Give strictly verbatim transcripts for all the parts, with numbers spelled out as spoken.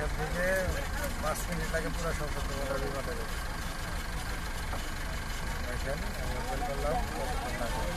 এখান থেকে পাঁচ মিনিট লাগে পুরো সংসদ ভবনের বিমানে যাবে। এখানে আমি ওপেন করলাম কতক্ষণ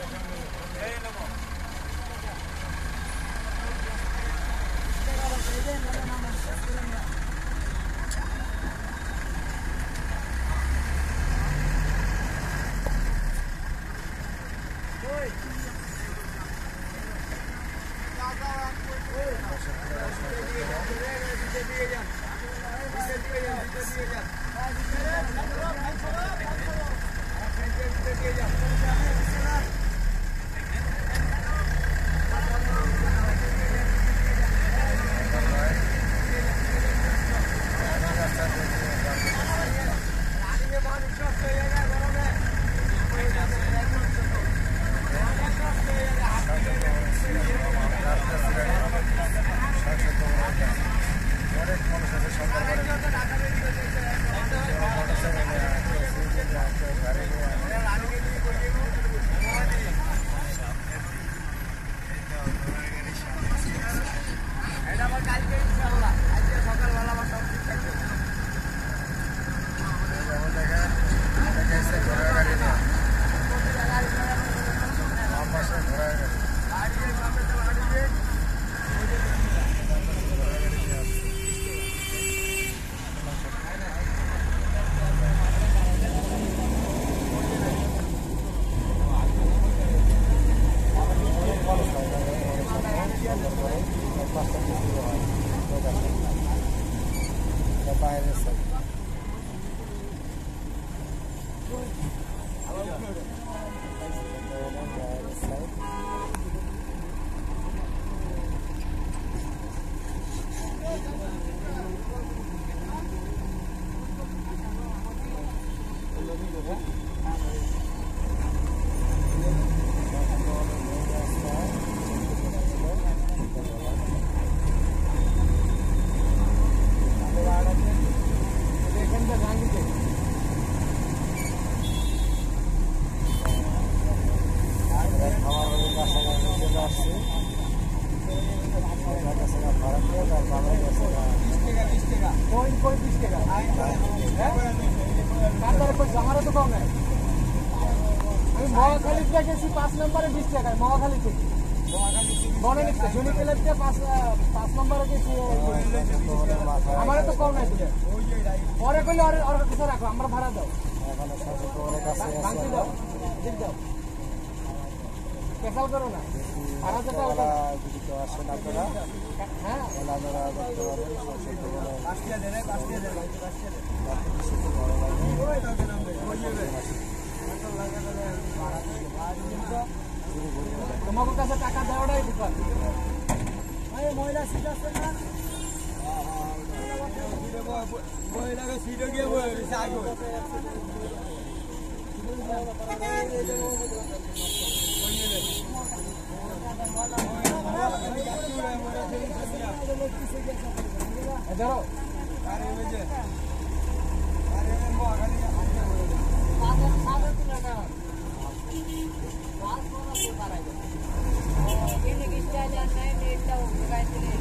पाँच नंबर बीस टका महाखाली থেকে মনে নিচ্ছে জুনি প্লেটে পাঁচ পাঁচ নম্বরে দিছি আমারে তো কম নাই দিলে পরে কইলে আর আর কিছু রাখো আমরা ভাড়া দাও এখানে সবচেয়ে বড় কাছে আছে দাও দিন দাও কেসাল করো না ভাড়া যেটা ওটা যদি তো আসে না আপনারা হ্যাঁ ওলা ধরা করতে হবে সবচেয়ে বড় পাঁচটা দেন পাঁচটা দেন পাঁচটা দেন সবচেয়ে বড় লাগে ওই দাও নাম দে ওই যাবে এত লাগা গেলে ভাড়া দিতে ভাড়া দিতে তোমার কাছে টাকা দেওয়াটাই বিপদ আরে মহিলা সিট আছে না মহিলাকে সিটে গিয়ে বসে আগে ধরো আরে বেজে আরে মহাখালী সাদা সাদা তুলে না ini kita jangan naik tahu bukan ini.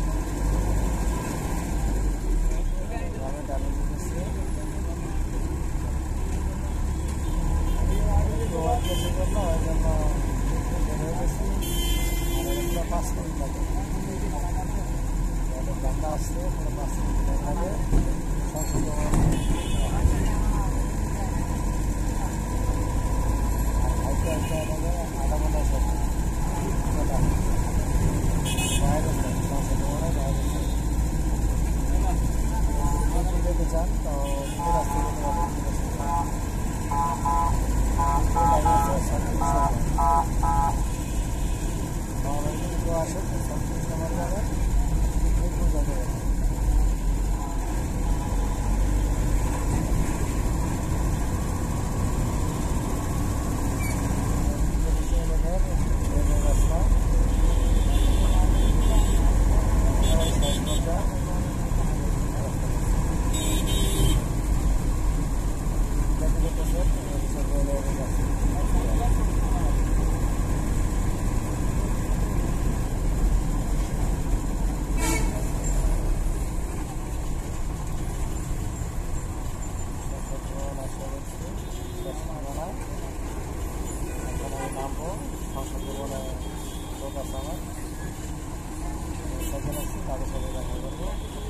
তাদের সাথে দেখা করবো।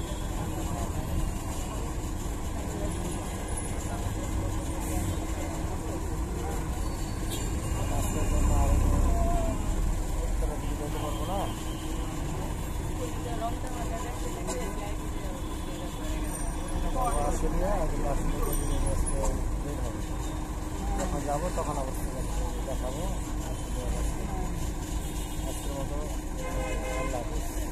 আজকের জন্য আরো যেতে পারবো না। আসলে আসলে যখন যাবো তখন অবশ্যই দেখাবো। আজকের মতো আল্লাহ হাফেজ।